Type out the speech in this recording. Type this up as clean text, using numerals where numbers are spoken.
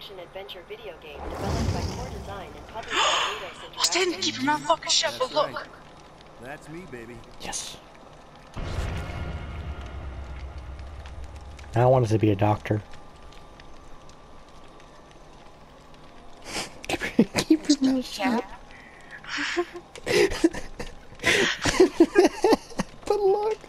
action-adventure video game developed by Core Design and published by Eidos Interactive. Stand, keep your mouth fucking shut, but look. Right. That's me, baby. Yes. I wanted to be a doctor. Keep your mouth shut. But look.